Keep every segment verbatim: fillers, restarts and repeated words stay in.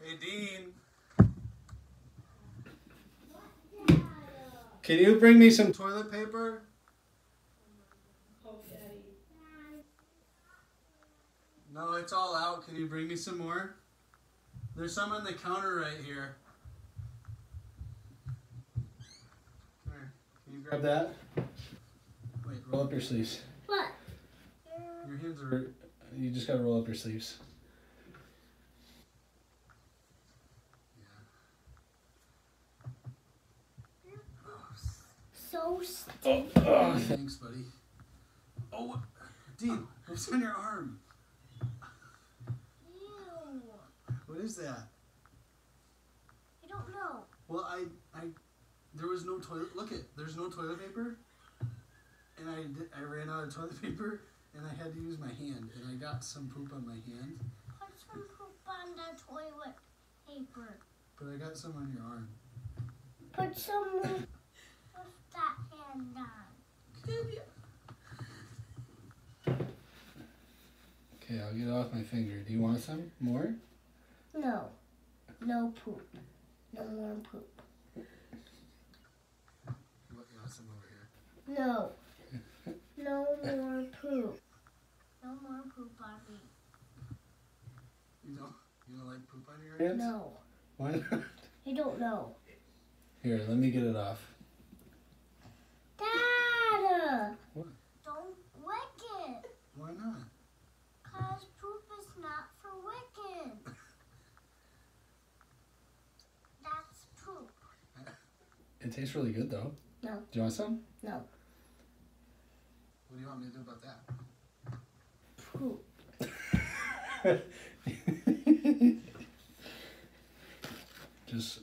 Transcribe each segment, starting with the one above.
Hey, Dean. Can you bring me some toilet paper? Oh, Daddy. No, it's all out. Can you bring me some more? There's some on the counter right here. Come here. Can you grab that? Wait, roll up your sleeves. What? Your hands are... You just gotta roll up your sleeves. So Oh, sticky. oh, thanks, buddy. Oh, Dean, what's on your arm? Ew. What is that? I don't know. Well, I, I, there was no toilet. Look it, there's no toilet paper, and I, did, I ran out of toilet paper, and I had to use my hand, and I got some poop on my hand. Put some poop on the toilet paper. But I got some on your arm. Put some with that hand on. Okay, I'll get it off my finger. Do you want some more? No. No poop. No more poop. What, you want some over here? No. No more poop. No more poop on me. You don't, you don't like poop on your hands? No. Why not? I don't know. Here, let me get it off. Dad! What? Don't lick it. Why not? Because poop is not for licking. That's poop. It tastes really good, though. No. Do you want some? No. What do you want me to do about that? Poop. Just...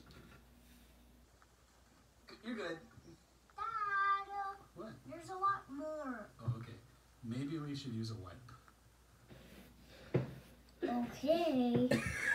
You're good. Dad! What? There's a lot more. Oh, okay. Maybe we should use a wipe. Okay.